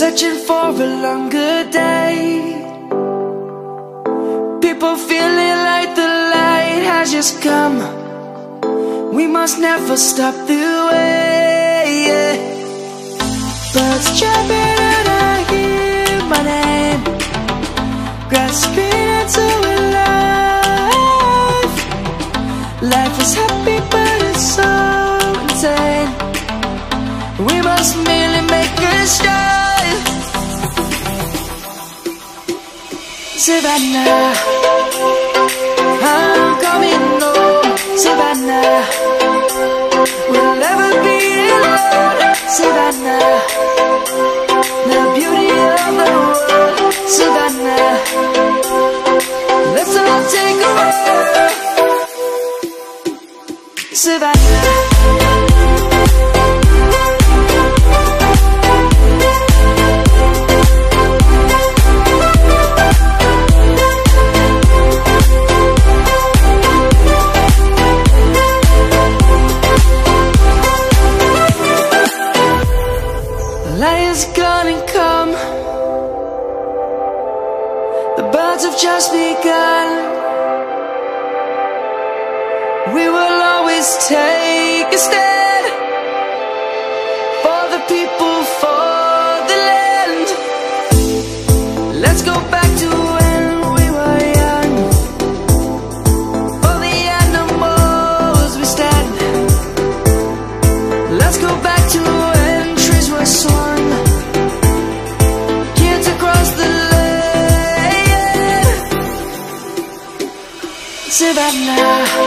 searching for a longer day. People feeling like the light has just come. We must never stop the way. Birds chirping and I hear my name, grasping into a life. Life is happy but it's so insane. We must merely make a start. Savannah, I'm coming home. Savannah, we'll never be alone. Savannah, the beauty of the world. Savannah, let's all take a walk. Savannah. Lion's gonna come. The birds have just begun. We will always take a stand for the people, for the land. Let's go back to when we were young. For the animals we stand. Let's go back to when trees were swung. Kids across the land. Savannah.